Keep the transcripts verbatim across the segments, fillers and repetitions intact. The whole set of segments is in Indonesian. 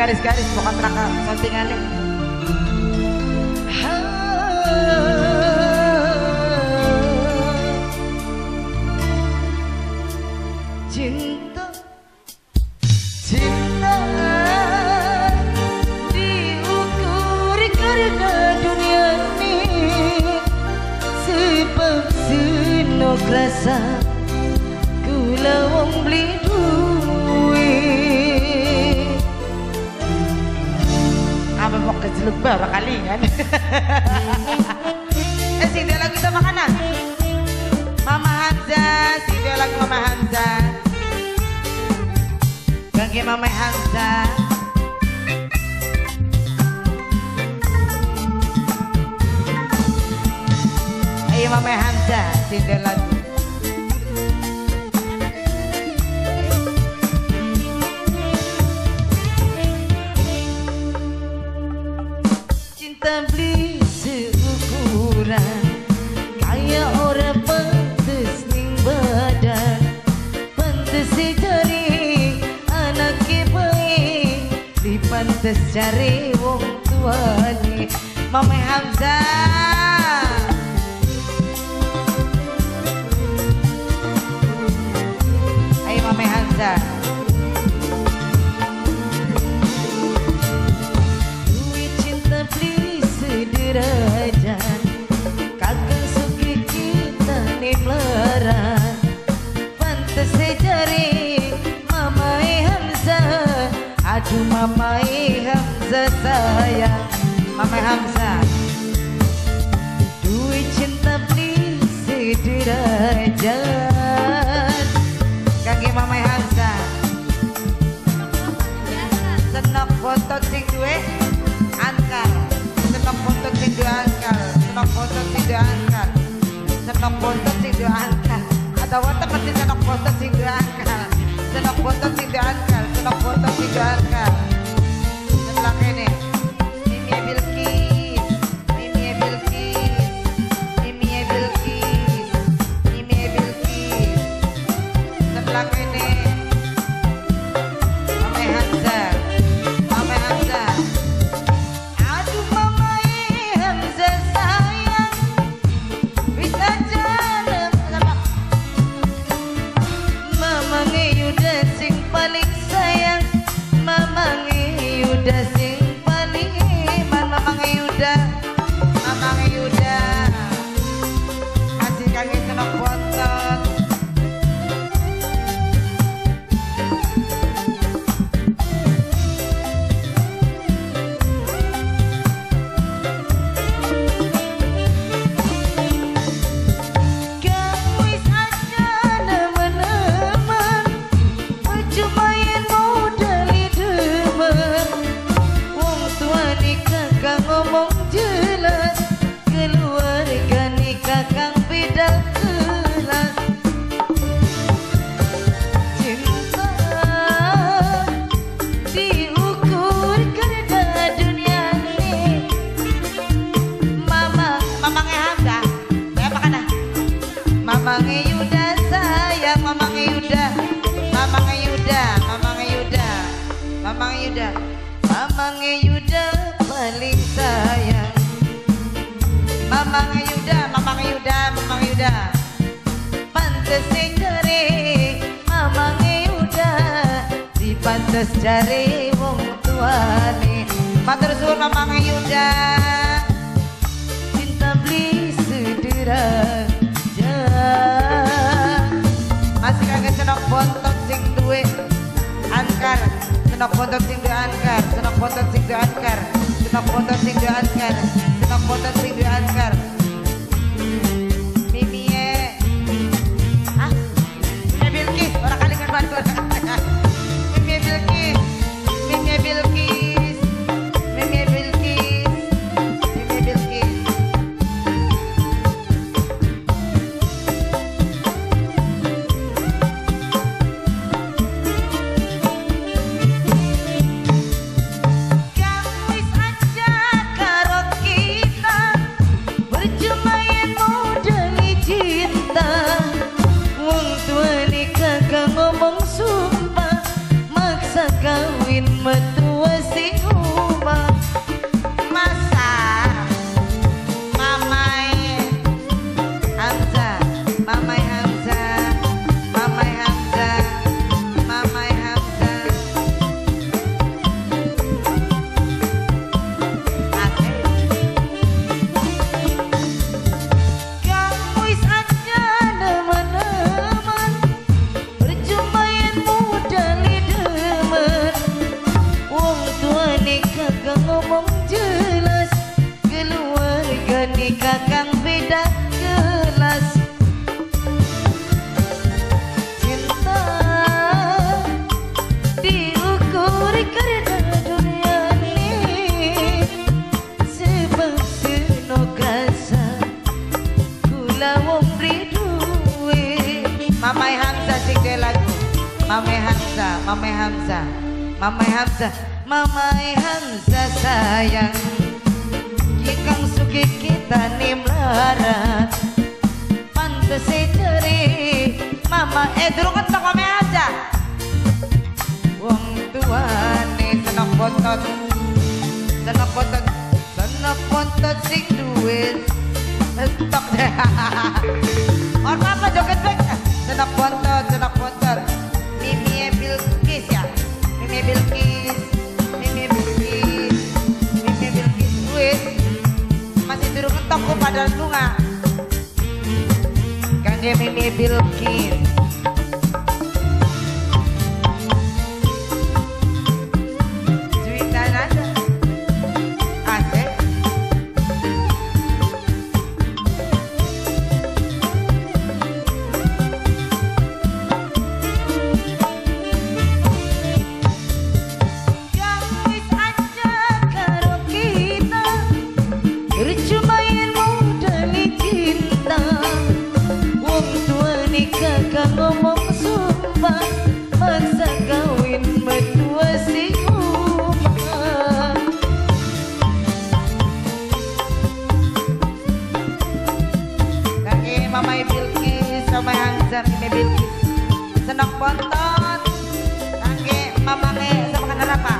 garis-garis pokok neraka kontingannya. Cinta, cinta diukur karena dunia ini sebab senok rasa kula wong beli duit. Apa mau kejeluk baru kali kan? Eh sing dia lagu kita makanan Mama Hamzah, sing dia lagu Mama Hamzah Gangge Mama Hamzah. Ayo Mama Hamzah, sing dia lagu cinta beli seukuran kayak orang pantes ning badan pantes cari anak baik di pantes cari wong tuane Mama Hamzah. Ayo Mama Hamzah. Derajat kakak suki kita nih melarat pantes cari Mamai Hamzah. Aduh Mamai Hamzah sayang Mama Hamzah. Duit cinta beli sederajat kaki Mama Hamzah. Senok foto sing duwe angkar senok foto sing diangkat, senok foto sing diangkat, senok foto sing diangkat. Ada wata pasti senok foto sing diangkat, senok foto sing diangkat, senok foto sing diangkat. Sebelah ini, Mimi Bilkis, Mimi Bilkis, Mimi Bilkis, Mimi Bilkis. Sebelah ini, Mama Hamzah, Mama Hamzah. Yuda sing paling iman Mamang Yuda, Mamang Yuda kasih kaki senok bontot. Kamu is aja nemen-nemen baju main modal demen wong tua nikah kang ngomong jelas keluarga nikah kang beda kelas. Cinta diukur karena dunia ini Mama, Mamangnya Hamzah saya makan dah Mamangnya Yuda sayang Mamangnya Yuda, Mamangnya Yuda, Mamangnya Yuda, Mamangnya Yuda, Mamangnya Yuda paling sayang Mamangnya Yuda, Mamangnya Yuda, Mamangnya Yuda pantes cari Mamangnya Yuda di pantes cari wong tuane. Matur suwun Mamangnya Yuda. Cinta beli sederajat masih kagak senok bontot sing duwe angkar, senok bontot sing duwe angkar, senok bontot sing duwe angkar, senok bontot sing duwe angkar, senok bontot sing duwe angkar. Mimi e hah? Mimi Bilkis ora kali kan bantu Mimi Bilkis, Mimi Bilkis, Mimi Bilkis, Mimi Bilkis. Kamu is aja karo kita Mame Hamza, Mame Hamza, Mame Hamza, Mame Hamza sayang. Kikang suki kita nih melarat. Pantes ceri Mama eh durung kentok Mame Hamza. Wong tua nih senok bontot, senok bontot, senok bontot sing duit. Entok deh. Orang apa joget baik? Senok bontot, senok bontot. Mimi Bilkis ya, Mimi Bilkis, Mimi Bilkis, Mimi Bilkis duit. Masih durung entok ku pada lunga. Kangge Mimi Bilkis. Juitan ada. Asik. Ngomong sumpah masa kawin berdua si rumah. Kaki Mama Bilkis sama Hamza Mimi Bilkis senang bontot. Kaki Mama Nge sama Kak Rapa.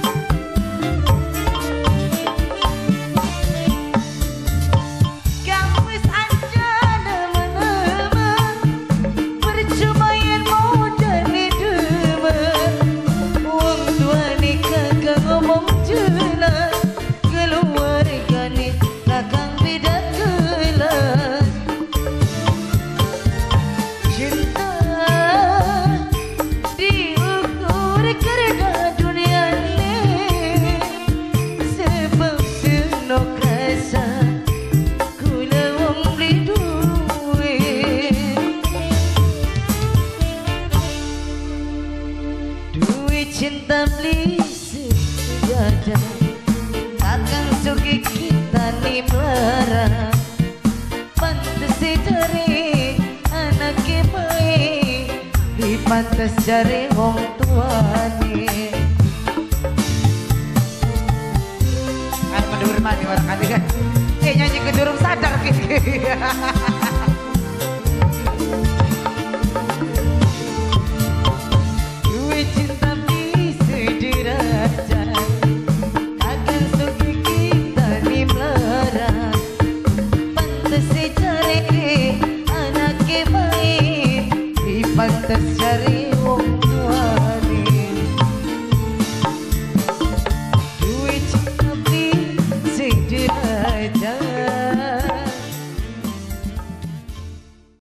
Cinta beli sejadah, takkan suki kita nih melarat. Pantes cari anak baik, di pantes cari wong tua nih. Kan mendur mati orang kali kan, eh nyanyi kedurung sadar gitu. Pantes cari wong tuane duit cinta beli sing dirajang.